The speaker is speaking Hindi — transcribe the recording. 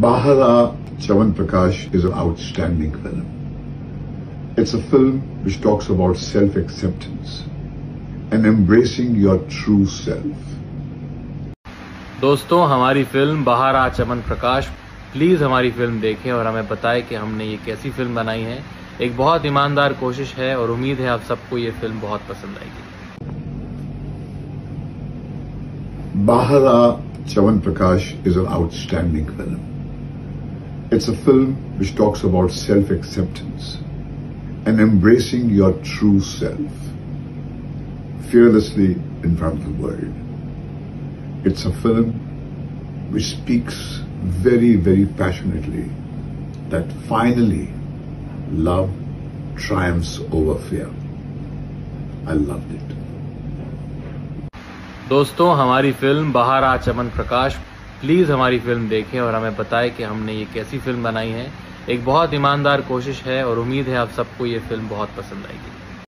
Bahara Chavan Prakash is an outstanding film. It's a film which talks about self-acceptance and embracing your true self. दोस्तों, हमारी फिल्म बाहर आ चमन प्रकाश, प्लीज़ हमारी फिल्म देखें और हमें बताएं कि हमने ये कैसी फिल्म बनाई है। एक बहुत ईमानदार कोशिश है और उम्मीद है आप सबको ये फिल्म बहुत पसंद आएगी। Bahara Chavan Prakash is an outstanding film. It's a film which talks about self-acceptance and embracing your true self, fearlessly in front of the world. It's a film which speaks very, very passionately that finally love triumphs over fear. I loved it. दोस्तों, हमारी फिल्म बाहर आ चमन प्रकाश, प्लीज़ हमारी फिल्म देखें और हमें बताएं कि हमने ये कैसी फिल्म बनाई है। एक बहुत ईमानदार कोशिश है और उम्मीद है आप सबको ये फिल्म बहुत पसंद आएगी।